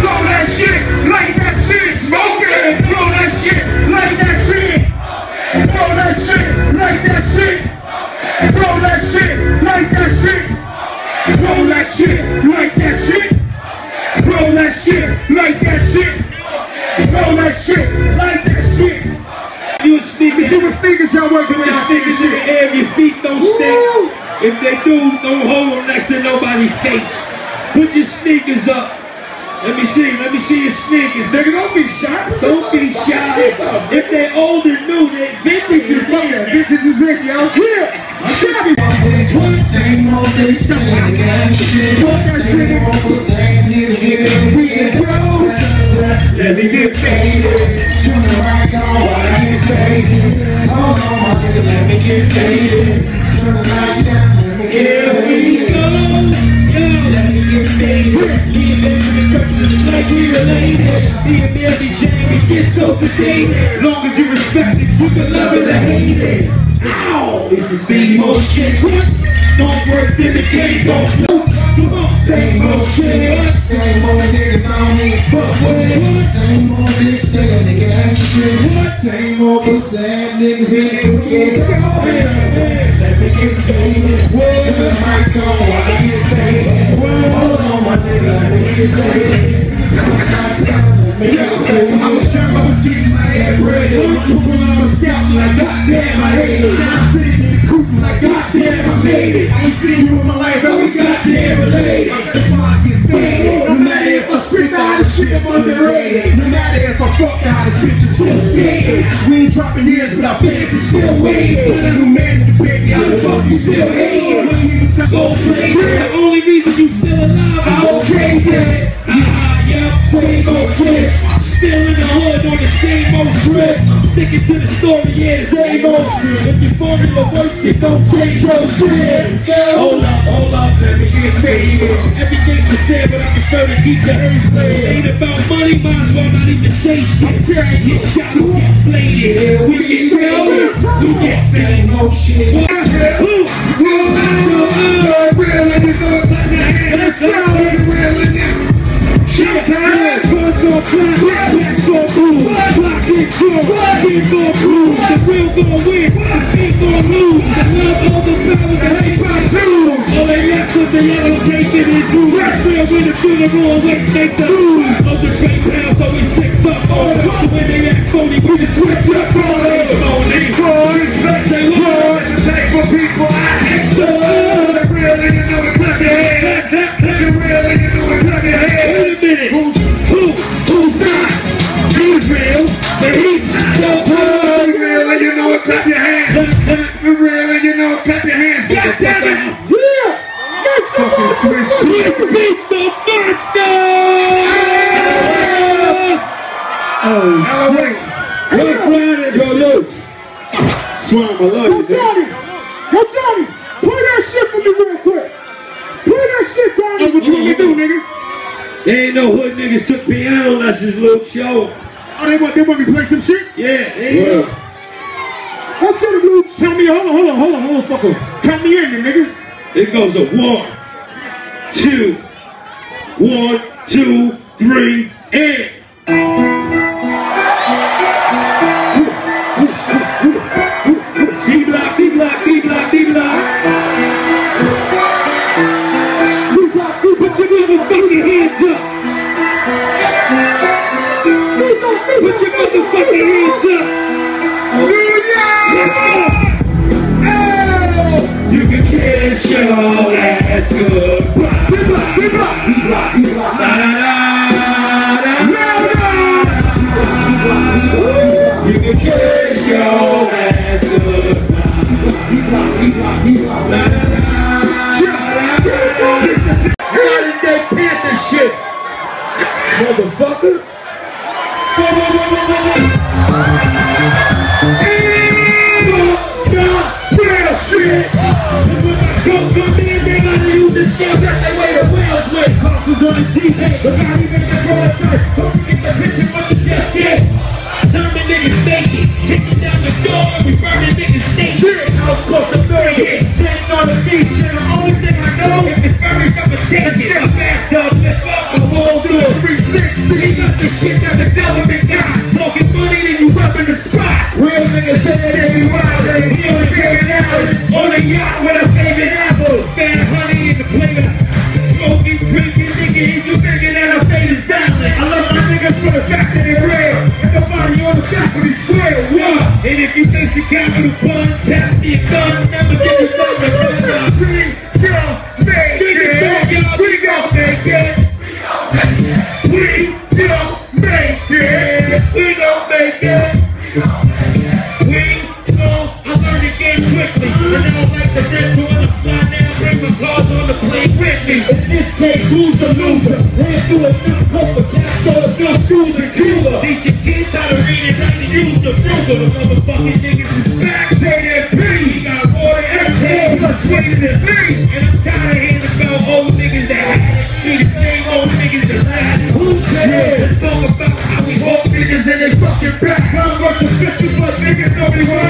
Roll that shit like that shit. Smoke it. Roll that shit like that shit. Roll that shit like that shit. Roll that shit like that shit. Roll that shit like that shit. Roll that shit like that shit. Roll that shit like that shit. You a sneaker. See what sneakers y'all working with? Your sneakers in the air, your feet don't stink. If they do, don't hold them next to nobody's face. Put your sneakers up. Let me see your sneakers. Nigga, don't be shy. Don't be shy. If they're old and new, they vintage is in. Vintage is in, yo. Here. Same old they saying again shit. Same old same music. We get close. Let me get faded. Turn the lights on while I get faded. Hold on, my nigga, let me get faded. Turn the lights down, let me get faded. Let me get faded. Me and Benjamin Kirkland is like we related. Me and Mary Jane, we get so sedated. Long as you respect it, you can love it or hate it. Ow! It's the same old shit. Don't work in the game, don't float. Come on, same old shit. Same old niggas I don't even fuck with. Same old niggas say a nigga ain't shit. Same old pussy ass niggas in the wicked. Let me get faded. Turn the mic on while I get faded. Hold on, my nigga, let me get faded. Turn the lights down, let me get faded. I was trying to keep my head ready. I'm pulling on the scalp like goddamn I hate it. Now I'm sitting in the coop like goddamn I made it. I ain't seen you in my life, but we goddamn related. That's why I get faded. No matter if I spit out of shit, I'm underrated. No matter if I fuck out of bitch, it's so skated. We ain't dropping years, but our fans are still waiting. Not a new man in the baby, how the fuck you still hating? Go crazy. The only reason you still alive, I go crazy. Same old twist. Still in the hood on the same old script. Sticking to the story, yeah, the same old script. If your formula works, it don't change your shit. Hold up, let me get faded. Everything was said, but I prefer to keep the earth laid. Ain't about money, might as well not even chase shit. Get shot or get bladed. We get faded, we get same old shit. Let's go, real in there. Showtime! Guns on clap, blacks on blue, black get cool, keep on cool. The real gon' win, the fake gon' lose. The love all the power, the hate by two. All they left was the yellow tape in his blue. That's real with the funeral, wait, make the lose. Of the fake pounds, always 6 up on it. So when they act phony, we just switch up on it. Phony, respect they love. It's a take for people I hate so. The real and you know the clap your hands. The real and you know the clap your hands. Who's not? He's real, but he's not. So good, real, and you know it, clap your hands. For real, and you know it, clap your hands. God damn it! Yeah! That's fucking switch. Here's the beats, the monster! Oh, shit. What planet, yo, loose? Swam, I love you, Johnny! Yo, Johnny! Play that shit for me real quick! Play that shit, Johnny! What you want me to do, nigga? There ain't no hood niggas took piano lessons, Luke. Show. Oh, they want me to play some shit? Yeah, there you go. Let's get it, Luke. Tell me, hold on, fucker. Count me in, nigga. It goes a 1, 2, 1, 2, 3, and. D-block, D-block, D-block, D-block. Put your motherfucking hands up! Put your motherfucking hands up! Yes, sir! Oh, you can kiss your ass goodbye. D-block, D-block, D-block. You can kiss your ass goodbye. D-block, D-block, D-block. That Panther shit, motherfucker. Real shit. And when I come in, they gotta use the scale that they weigh the wheels with. Crosses on the G-Head, but not even the broadside. Don't get the picture what you just did. Turn the niggas naked, kicking down the door, and we burning niggas naked. House close to 30, sitting on the beach, and the only thing I know is it's furnished up a ticket. A bathtub, let's fuck the whole through a 3-6. Fancy capital fun, test me a gun, never give you love to run. We gon' make it. We gon' make it. We gon' make it. We gon' make it. I learned the game quickly, and I don't like the rental on the fly now. Bring my cars on the plane with me. In this case, who's the loser? Ran through a new cover, cast all the new shoes in Cuba. Teach your kids how to read and how to use the ruler. The motherfucking niggas is back. JMP, we got more than everything, plus sweeter than me. And I'm tired of hearing about old niggas that had it. Be the same old niggas that had it. Who cares? It's all about how we hold niggas and they fucking back. I'm rushing 50 plus niggas, nobody wants